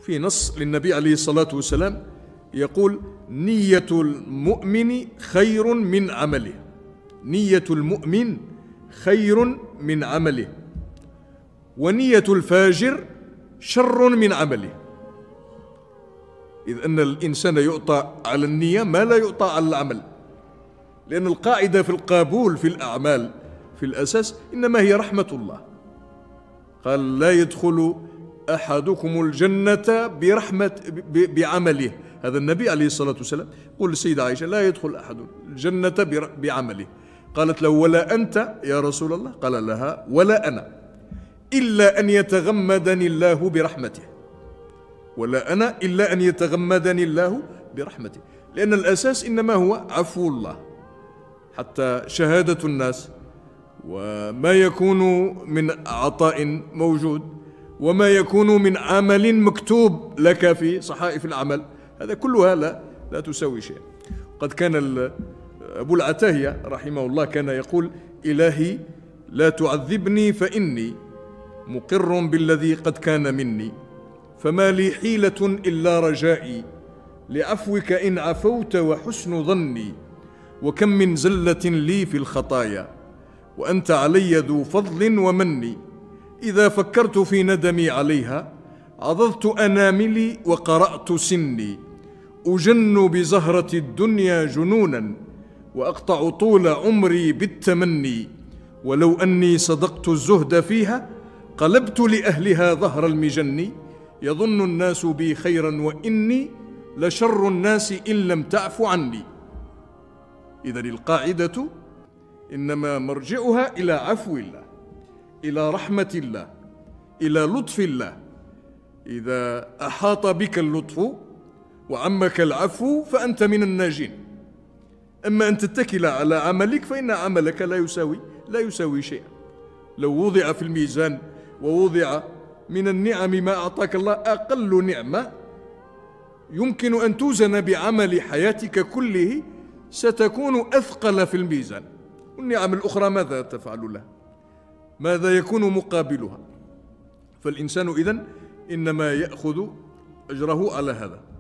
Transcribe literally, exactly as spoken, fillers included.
في نص للنبي عليه الصلاة والسلام يقول: نية المؤمن خير من عمله، نية المؤمن خير من عمله، ونية الفاجر شر من عمله. إذ أن الإنسان يعطى على النية ما لا يعطى على العمل، لأن القاعدة في القبول في الأعمال في الأساس إنما هي رحمة الله. قال: لا يدخل أحدكم الجنة برحمة بعمله. هذا النبي عليه الصلاة والسلام يقول للسيدة عائشة: لا يدخل أحد الجنة بعمله. قالت له: ولا أنت يا رسول الله؟ قال لها: ولا أنا، إلا أن يتغمدني الله برحمته، ولا أنا إلا أن يتغمدني الله برحمته. لأن الأساس إنما هو عفو الله. حتى شهادة الناس وما يكون من عطاء موجود وما يكون من عمل مكتوب لك في صحائف العمل، هذا كلها لا, لا تساوي شيء. قد كان أبو العتاهية رحمه الله كان يقول: إلهي لا تعذبني فإني مقر بالذي قد كان مني، فما لي حيلة إلا رجائي لعفوك إن عفوت وحسن ظني، وكم من زلة لي في الخطايا وأنت علي ذو فضل ومني، إذا فكرت في ندمي عليها عضضت أناملي وقرأت سني، أجن بزهرة الدنيا جنونا وأقطع طول عمري بالتمني، ولو أني صدقت الزهد فيها قلبت لأهلها ظهر المجن، يظن الناس بي خيرا وإني لشر الناس إن لم تعف عني. إذن القاعدة إنما مرجعها إلى عفو الله، إلى رحمة الله، إلى لطف الله. إذا أحاط بك اللطف وعمك العفو فأنت من الناجين. أما أن تتكل على عملك فإن عملك لا يساوي لا يساوي شيئا. لو وضع في الميزان ووضع من النعم ما أعطاك الله أقل نعمة يمكن أن توزن بعمل حياتك كله ستكون أثقل في الميزان، والنعم الأخرى ماذا تفعل لها؟ ماذا يكون مقابلها؟ فالإنسان إذن إنما يأخذ أجره على هذا.